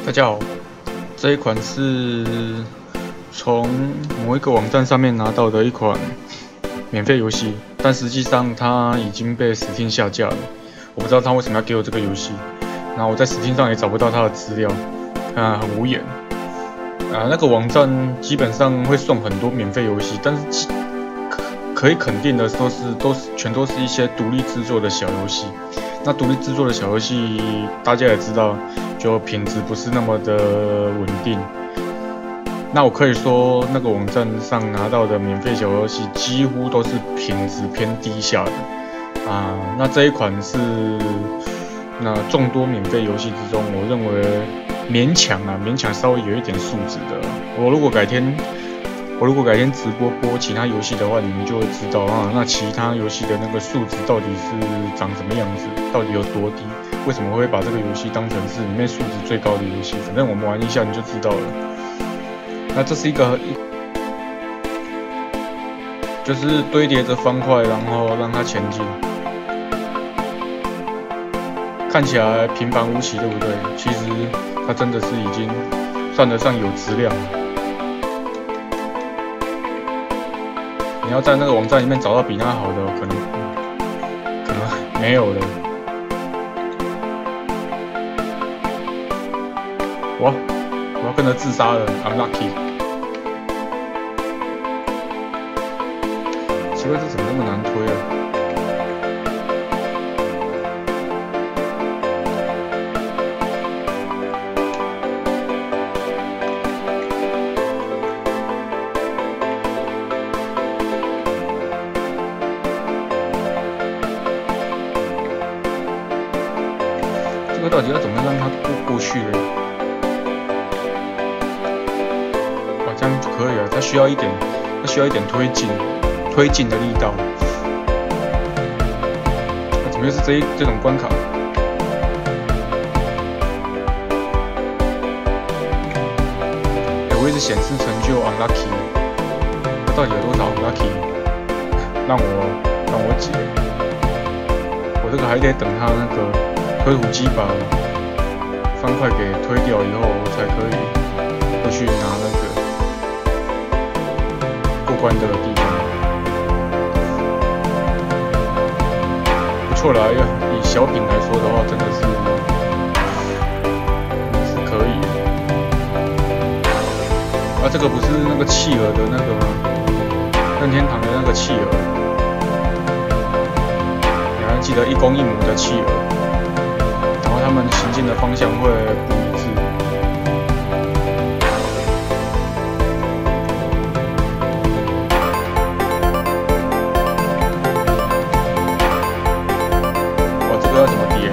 大家好，这一款是从某一个网站上面拿到的一款免费游戏，但实际上它已经被 Steam 下架了。我不知道他为什么要给我这个游戏，然后我在 Steam 上也找不到它的资料，很无言。那个网站基本上会送很多免费游戏，但是可以肯定的全都是一些独立制作的小游戏。那独立制作的小游戏，大家也知道，就品质不是那么的稳定。那我可以说，那个网站上拿到的免费小游戏几乎都是品质偏低下的那这一款是众多免费游戏之中，我认为勉强稍微有一点素质的。我如果改天直播播其他游戏的话，你们就会知道那其他游戏的那个素质到底是长什么样子，到底有多低？为什么会把这个游戏当成是里面素质最高的游戏？反正我们玩一下你就知道了。那这是一个，就是堆叠着方块，然后让它前进，看起来平凡无奇，对不对？其实它真的是已经算得上有质量了。你要在那个网站里面找到比它好的，可能没有了。我要跟着自杀了 ，I'm lucky。奇怪，这怎么那么难推啊？这个到底要怎么让它过去呢？这样就可以了。它需要一点推进的力道。怎么又是这种关卡？我一直显示成就 unlucky， 它到底有多少 unlucky？ 让我解。我这个还得等它那个推土机把方块给推掉以后，我才可以过去拿那个过关的地方。不错啦，以小品来说的话，真的是可以的。这个不是那个企鹅的那个吗？任天堂的那个企鹅，你还记得一公一母的企鹅？然后他们行进的方向会不一致。这个要怎么叠？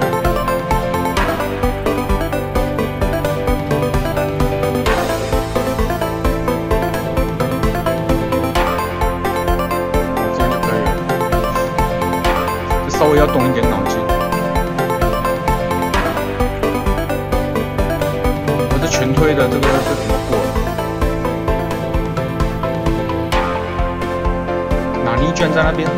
这样就可以了。这稍微要动一点脑筋。全推的这怎么过？哪里居然在那边？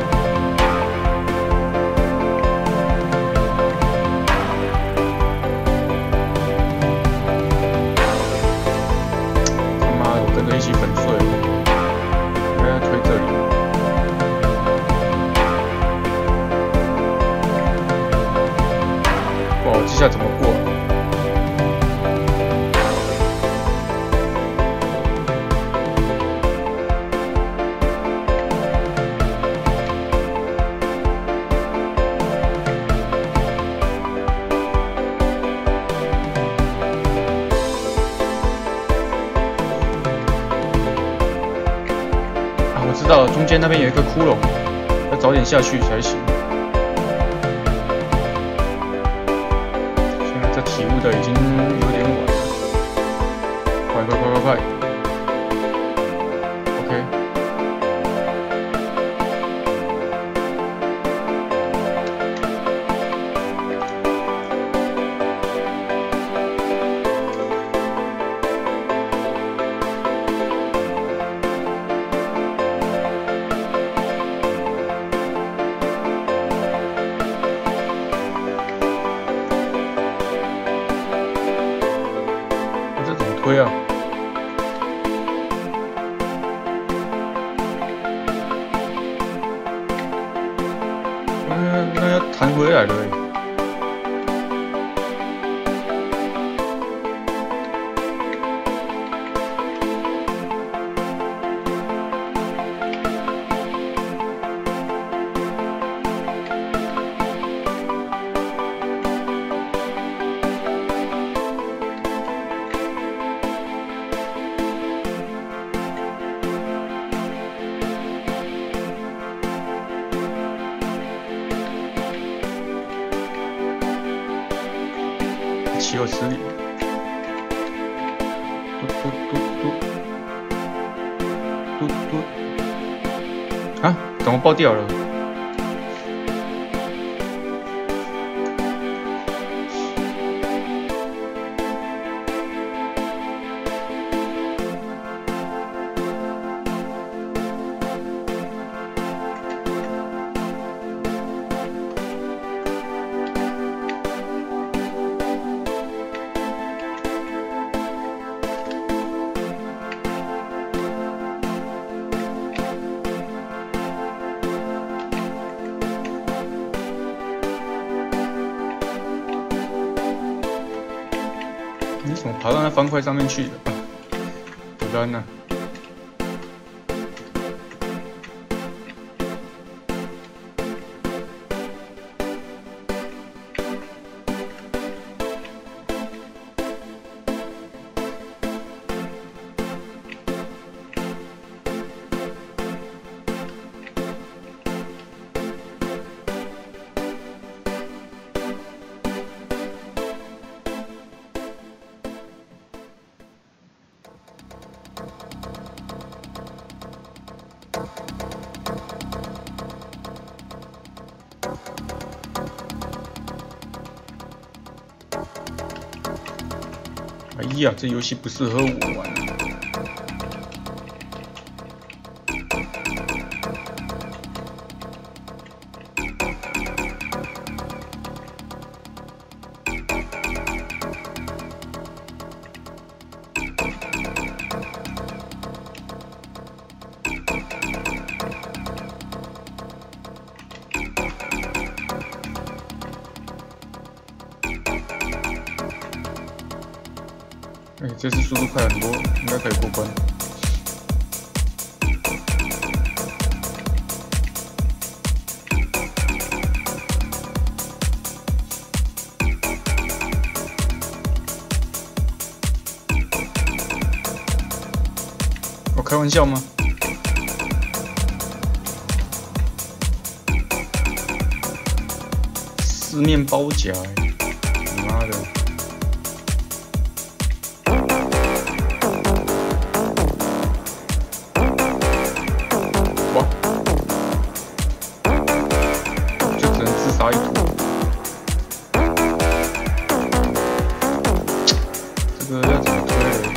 他妈的，我跟着一起粉碎了！应该要推这里。哇，这下怎么过？我知道了，中间那边有一个窟窿，要早点下去才行。现在这体悟的已经有点晚了，快！ OK。 亏啊！那要弹回来了欸。岂有此理！啊，怎么爆掉了？你怎么爬到那方块上面去的？不然呢？哎呀，这游戏不适合我玩。哎，这次速度快很多，应该可以过关。我开玩笑吗？四面包夹，你妈的！杀一坨，这个要怎么推嘞？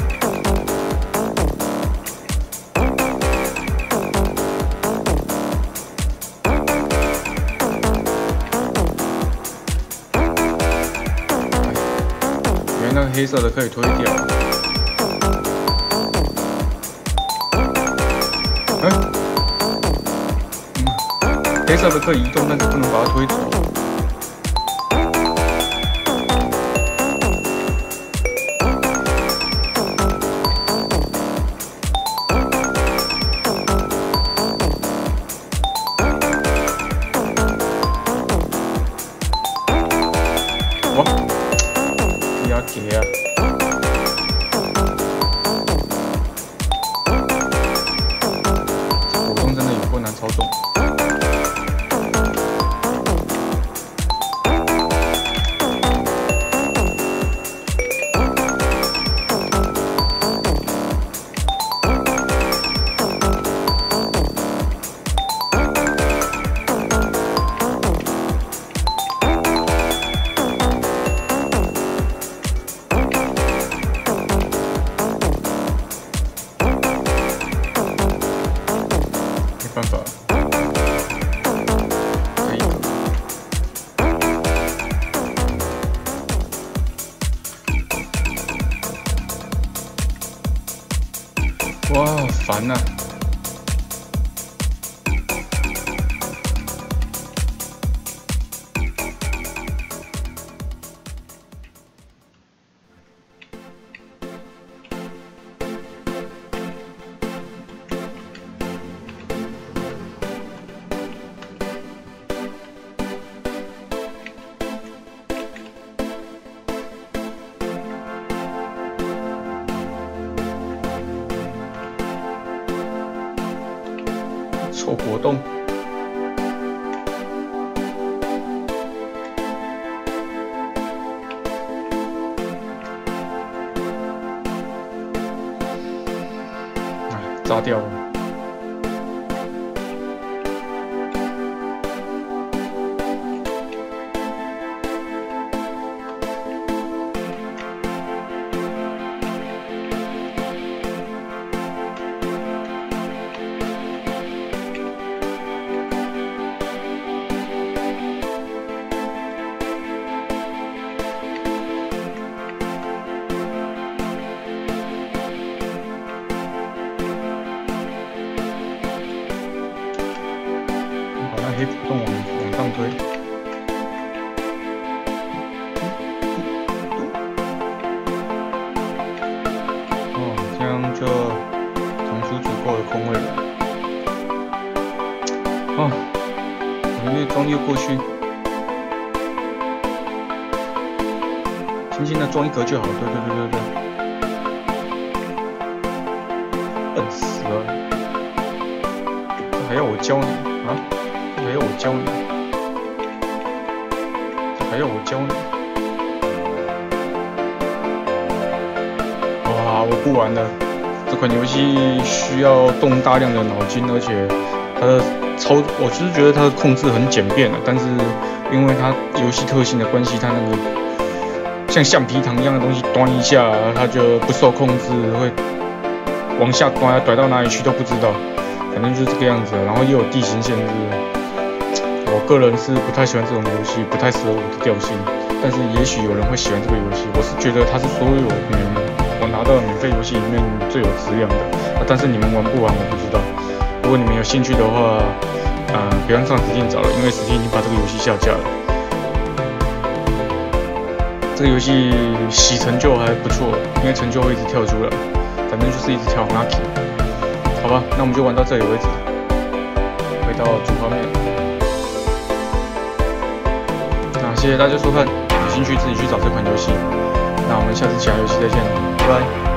原来那个黑色的可以推掉。黑色的可以移动，但是不能把它推走。哇，要给啊！果冻真的有够难操纵。 哇，好烦呐！臭果冻。哎，炸掉了。黑果冻往上推，哦，这样就腾出足够的空位了。哦，我越装越过去，轻轻的装一格就好。对，笨死了，这还要我教你啊？还要我教你？这还要我教你？哇，我不玩了。这款游戏需要动大量的脑筋，而且它的我就是觉得它的控制很简便了。但是因为它游戏特性的关系，它那个像橡皮糖一样的东西端一下，它就不受控制，会往下端，甩到哪里去都不知道。反正就是这个样子，然后又有地形限制。我个人是不太喜欢这种游戏，不太适合我的调性。但是也许有人会喜欢这个游戏，我是觉得它是所有我拿到的免费游戏里面最有质量的。但是你们玩不玩我不知道。如果你们有兴趣的话，不要上 Steam 找了，因为 Steam 已经把这个游戏下架了。这个游戏洗成就还不错，因为成就会一直跳出来，反正就是一直跳 Lucky。好吧，那我们就玩到这里为止。回到主画面。谢谢大家收看，有兴趣自己去找这款游戏。那我们下次其他游戏再见，拜拜。